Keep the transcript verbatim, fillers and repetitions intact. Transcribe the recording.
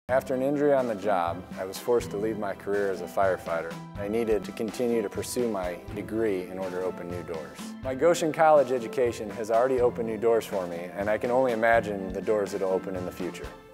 After an injury on the job, I was forced to leave my career as a firefighter. I needed to continue to pursue my degree in order to open new doors. My Goshen College education has already opened new doors for me, and I can only imagine the doors that will open in the future.